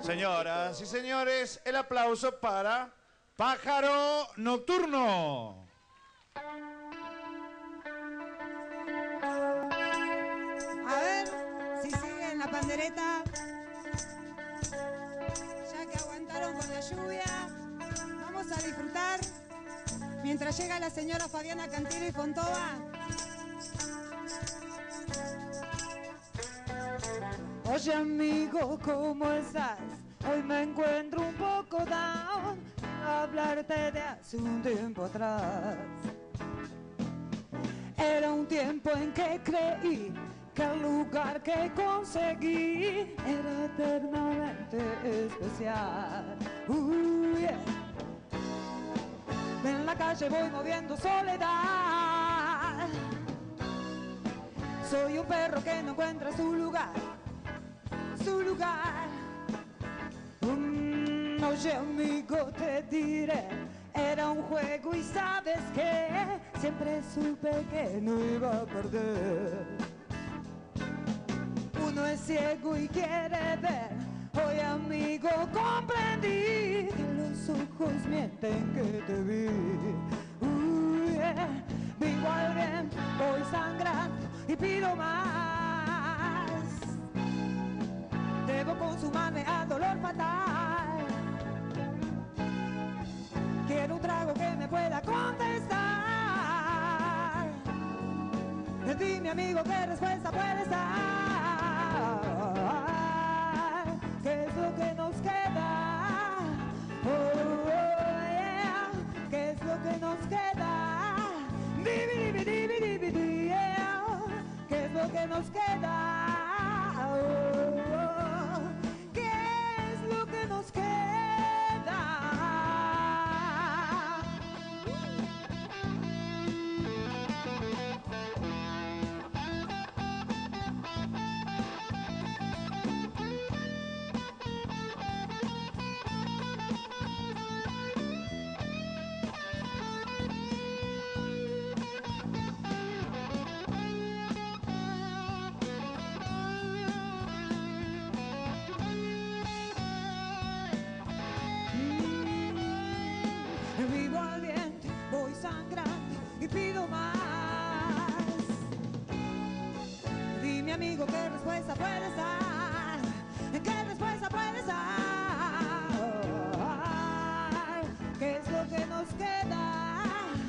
Señoras y señores, el aplauso para Pájaro Nocturno. A ver si siguen la pandereta. Ya que aguantaron con la lluvia, vamos a disfrutar mientras llega la señora Fabiana Cantilo y Fontova. Oye amigo, ¿cómo estás? Hoy me encuentro un poco down. Hablarte de hace un tiempo atrás. Era un tiempo en que creí que el lugar que conseguí era eternamente especial. Yeah. En la calle voy moviendo soledad. Soy un perro que no encuentra su lugar. Oye amigo, te diré, era un juego y sabes que siempre supe que no iba a perder. Uno es ciego y quiere ver. Hoy amigo comprendí que los ojos mienten que te vi. Yeah. Vivo al bien, voy sangrando y pido más. Debo consumarme al dolor fatal. Quiero un trago que me pueda contestar. Dime amigo qué respuesta puedes dar. ¿Qué es lo que nos queda? Oh, yeah. ¿Qué es lo que nos queda? Yeah. ¿Qué es lo que nos queda? ¿Qué es lo que nos queda? Vivo al viento, voy sangrando y pido más. Dime amigo qué respuesta puedes dar. ¿Qué respuesta puedes dar? ¿Qué es lo que nos queda?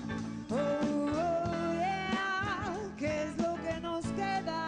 Oh, yeah. ¿Qué es lo que nos queda?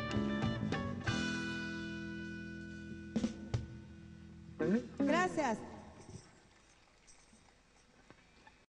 Gracias.